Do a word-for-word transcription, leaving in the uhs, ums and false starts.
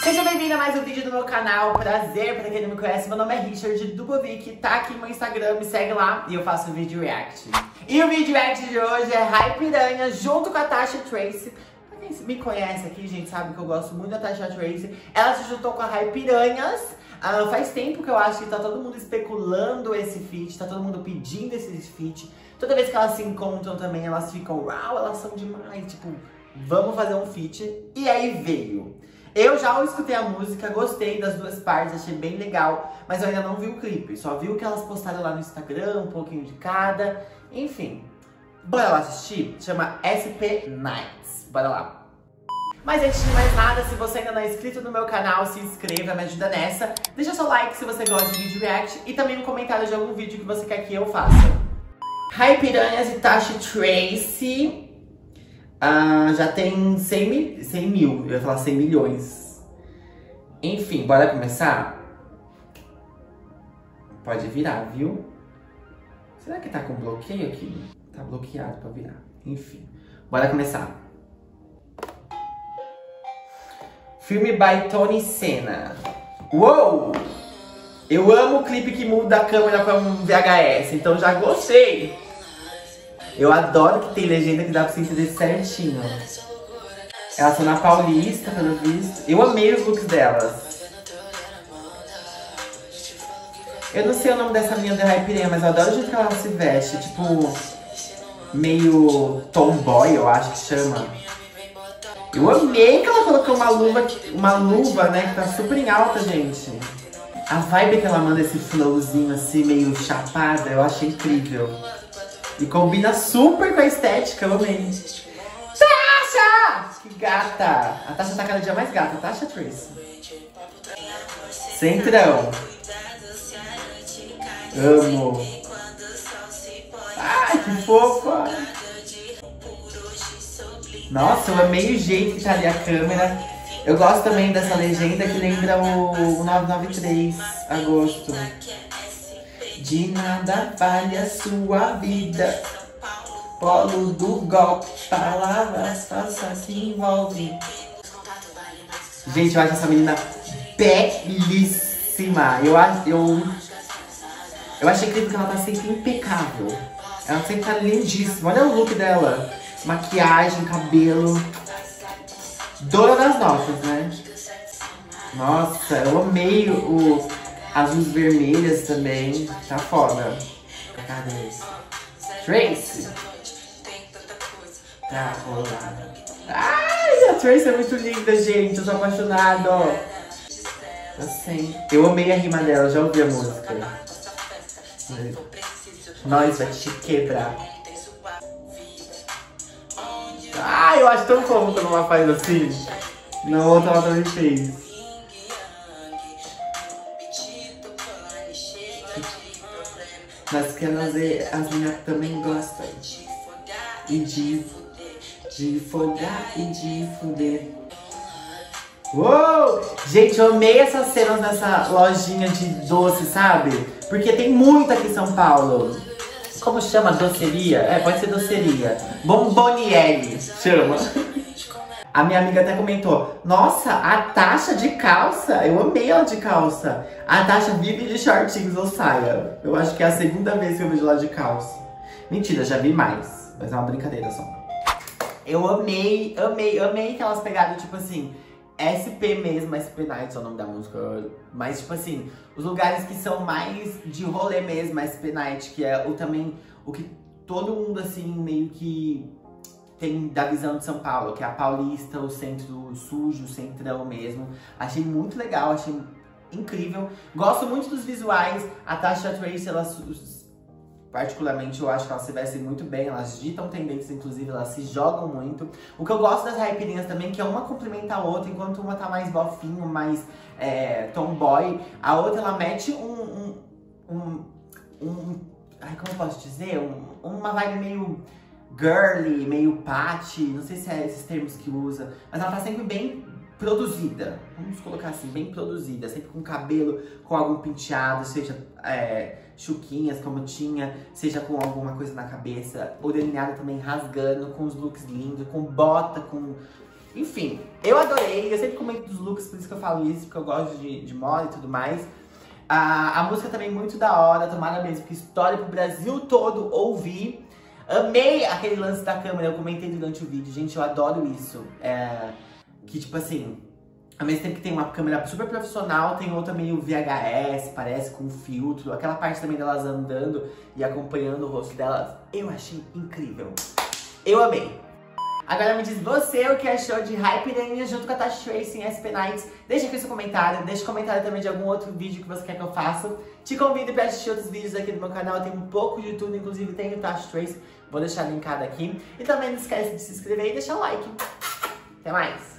Seja bem-vindo a mais um vídeo do meu canal. Prazer, pra quem não me conhece, meu nome é Richard Dubovic, tá aqui no meu Instagram, me segue lá e eu faço vídeo react. E o vídeo react de hoje é Hypiranha junto com a Tasha Tracie. Pra quem me conhece aqui, gente, sabe que eu gosto muito da Tasha Tracie. Ela se juntou com a Hypiranhas. Uh, faz tempo que eu acho que tá todo mundo especulando esse feat, tá todo mundo pedindo esse feat. Toda vez que elas se encontram também, elas ficam, uau, elas são demais, tipo, vamos fazer um feat. E aí veio. Eu já escutei a música, gostei das duas partes, achei bem legal, mas eu ainda não vi o clipe. Só vi o que elas postaram lá no Instagram, um pouquinho de cada, enfim. Bora lá assistir? Chama S P Nights. Bora lá. Mas antes de mais nada, se você ainda não é inscrito no meu canal, se inscreva, me ajuda nessa. Deixa seu like se você gosta de vídeo react e também um comentário de algum vídeo que você quer que eu faça. Hypiranhas e Tasha Tracie. Ah, já tem cem mil, cem mil, eu ia falar cem milhões. Enfim, bora começar? Pode virar, viu? Será que tá com bloqueio aqui? Tá bloqueado pra virar. Enfim, bora começar. Filme by Tony Senna. Uou! Eu amo o clipe que muda a câmera pra um V H S, então já gostei. Eu adoro que tem legenda que dá pra você entender certinho. Elas estão na Paulista, pelo visto. Eu amei os looks delas. Eu não sei o nome dessa menina da Hypiranha, mas eu adoro o jeito que ela se veste. Tipo, meio tomboy, eu acho que chama. Eu amei que ela colocou uma luva, uma luva, né, que tá super em alta, gente. A vibe que ela manda, esse flowzinho assim, meio chapada, eu achei incrível. E combina super com a estética, eu amei. Tasha! Que gata! A Tasha tá cada dia mais gata, Tasha Tracie. Centrão. Amo. Ai, que fofa! Nossa, eu amei o jeito que tá ali a câmera. Eu gosto também dessa legenda que lembra o nove nove três, agosto. De nada vale a sua vida. Polo do golpe, palavras falsas que envolve. Gente, eu acho essa menina belíssima. Eu acho. Eu, eu achei incrível que ela tá sempre impecável. Ela sempre tá lindíssima. Olha o look dela. Maquiagem, cabelo. Dona das notas, né? Nossa, eu amei o. As luzes vermelhas também, tá foda. Cadê? Tracie. Tá rolando. Ai, a Tracie é muito linda, gente. Eu tô apaixonado. Eu sei. Eu amei a rima dela, já ouvi a música. Nós vai te quebrar. Ai, eu acho tão fofo quando uma faz assim. Na outra ela também fez. Mas que elas, as meninas também gostam e de, de folgar e de fuder. Uou! Gente, eu amei essas cenas nessa lojinha de doce, sabe? Porque tem muito aqui em São Paulo. Como chama? Doceria? É, pode ser doceria. Bomboniere chama. A minha amiga até comentou, nossa, a Tasha de calça, eu amei ela de calça. A Tasha vive de shortinhos ou saia. Eu acho que é a segunda vez que eu vejo ela de calça. Mentira, já vi mais, mas é uma brincadeira só. Eu amei, amei, amei que elas pegaram, tipo assim, S P mesmo, S P Nights é o nome da música. Mas, tipo assim, os lugares que são mais de rolê mesmo, S P Night, que é o também, o que todo mundo, assim, meio que tem da visão de São Paulo, que é a Paulista, o centro sujo, o centrão mesmo. Achei muito legal, achei incrível. Gosto muito dos visuais. A Tasha Tracie, elas, particularmente, eu acho que elas se vestem muito bem. Elas ditam tendências, inclusive, elas se jogam muito. O que eu gosto das Hypiranhas também, que é uma complementa a outra, enquanto uma tá mais bofinho, mais é, tomboy, a outra ela mete um... um, um, um ai, como eu posso dizer? Um, uma vibe meio girly, meio patty, não sei se é esses termos que usa, mas ela tá sempre bem produzida, vamos colocar assim, bem produzida, sempre com cabelo, com algum penteado, seja é, chuquinhas como tinha, seja com alguma coisa na cabeça, o delineado também rasgando, com os looks lindos, com bota, com Enfim, eu adorei, eu sempre comento dos looks, por isso que eu falo isso, porque eu gosto de, de moda e tudo mais. A, a música também muito da hora, tomara mesmo, porque história pro Brasil todo ouvir. Amei aquele lance da câmera, eu comentei durante o vídeo, gente, eu adoro isso. É, que tipo assim, ao mesmo tempo que tem uma câmera super profissional, tem outra meio V H S, parece, com filtro. Aquela parte também delas andando e acompanhando o rosto delas, eu achei incrível. Eu amei. Agora me diz você o que achou de Hype Piranha junto com a Tasha Trace em S P Nights. Deixa aqui seu comentário, deixa comentário também de algum outro vídeo que você quer que eu faça. Te convido para assistir outros vídeos aqui do meu canal, tem um pouco de tudo, inclusive tem o Tasha Trace, vou deixar linkado aqui. E também não esquece de se inscrever e deixar o like. Até mais!